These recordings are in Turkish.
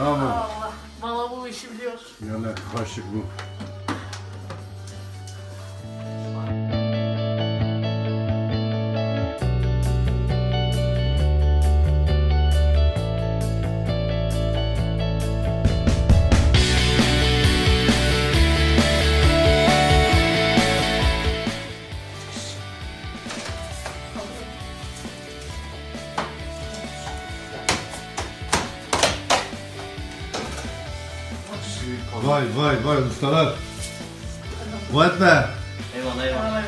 Tamam. Allah. Valla bu işi biliyor. Yani kaşık bu. Vay vay vay ustalar. Bu etme. Eyvallah eyvallah.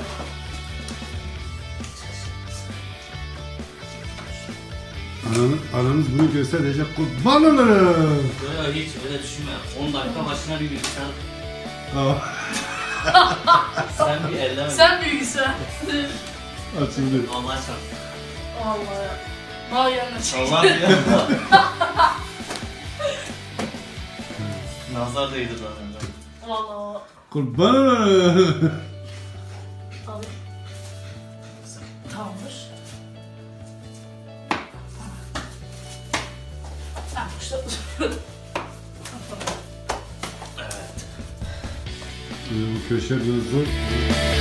Ananız bunu görse diyecek kurban olurum. Böyle hiç öyle düşünme. 10 dakika başına bir bilgisayar. Tamam. Sen bir elleme. Sen bilgisayar. Açıldı. Allah çarpsın. Allah ya. Daha yanına çek. Allah bilir. Nazar değdi zaten. Valla. Kurban olurum. Abi. Tamamdır. Ha, işte. Evet. Bu köşe biraz zor.